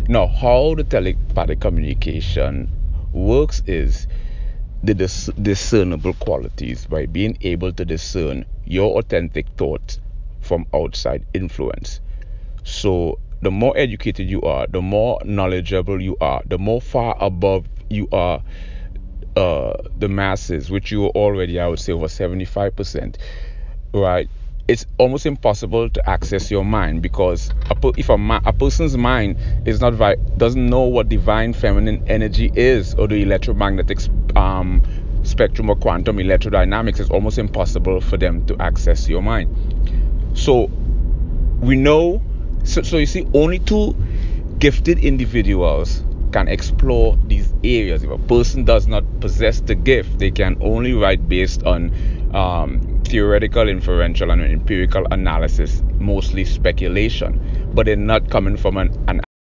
Now, how the telepathic communication works is the discernible qualities, by being able to discern your authentic thoughts from outside influence. So, the more educated you are, the more knowledgeable you are, the more far above you are the masses, which you are already, I would say, over 75%, right? It's almost impossible to access your mind, because if a person's mind is not doesn't know what divine feminine energy is, or the electromagnetic spectrum or quantum electrodynamics, it's almost impossible for them to access your mind. So we know, so you see, only two gifted individuals can explore these areas. If a person does not possess the gift, they can only write based on theoretical, inferential, and empirical analysis, mostly speculation, but they're not coming from an